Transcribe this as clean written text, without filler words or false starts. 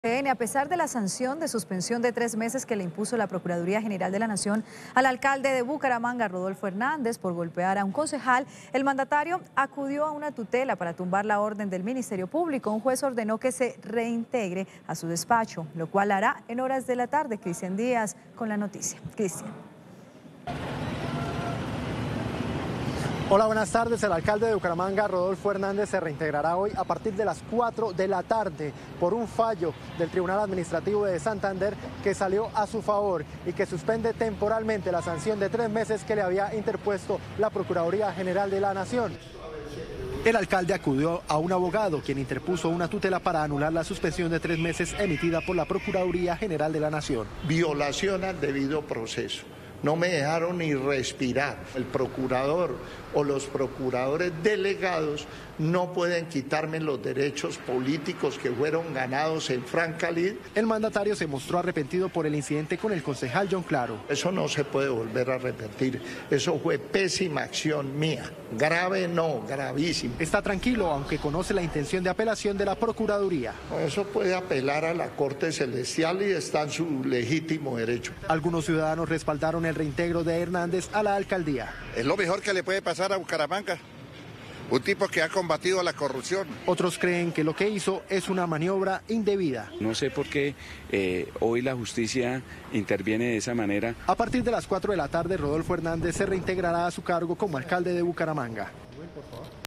A pesar de la sanción de suspensión de 3 meses que le impuso la Procuraduría General de la Nación al alcalde de Bucaramanga, Rodolfo Hernández, por golpear a un concejal, el mandatario acudió a una tutela para tumbar la orden del Ministerio Público. Un juez ordenó que se reintegre a su despacho, lo cual hará en horas de la tarde. Cristian Díaz con la noticia. Cristian. Hola, buenas tardes. El alcalde de Bucaramanga, Rodolfo Hernández, se reintegrará hoy a partir de las 4 de la tarde por un fallo del Tribunal Administrativo de Santander que salió a su favor y que suspende temporalmente la sanción de 3 meses que le había interpuesto la Procuraduría General de la Nación. El alcalde acudió a un abogado quien interpuso una tutela para anular la suspensión de 3 meses emitida por la Procuraduría General de la Nación. Violación al debido proceso. No me dejaron ni respirar. El procurador o los procuradores delegados no pueden quitarme los derechos políticos que fueron ganados en franca lid. El mandatario se mostró arrepentido por el incidente con el concejal John Claro. Eso no se puede volver a repetir. Eso fue pésima acción mía. Grave no, gravísimo. Está tranquilo, aunque conoce la intención de apelación de la Procuraduría. Eso puede apelar a la Corte Celestial y está en su legítimo derecho. Algunos ciudadanos respaldaron el reintegro de Hernández a la alcaldía. Es lo mejor que le puede pasar a Bucaramanga. Un tipo que ha combatido la corrupción. Otros creen que lo que hizo es una maniobra indebida. No sé por qué hoy la justicia interviene de esa manera. A partir de las 4 de la tarde, Rodolfo Hernández se reintegrará a su cargo como alcalde de Bucaramanga.